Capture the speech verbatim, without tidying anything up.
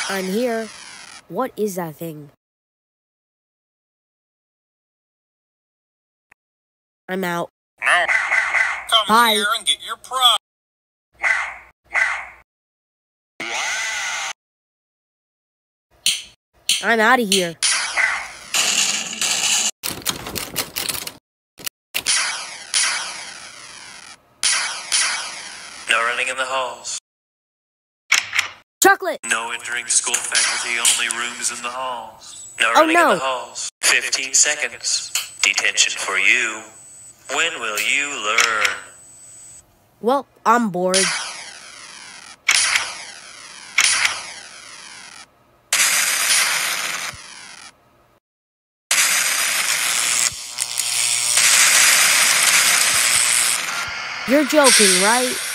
I'm here. What is that thing? I'm out. No. Come Hi. here and get your prize. I'm out of here. No running in the halls. Chocolate! No entering school faculty, only rooms in the halls. No Oh, running no. in the halls. Fifteen seconds. Detention for you. When will you learn? Well, I'm bored. You're joking, right?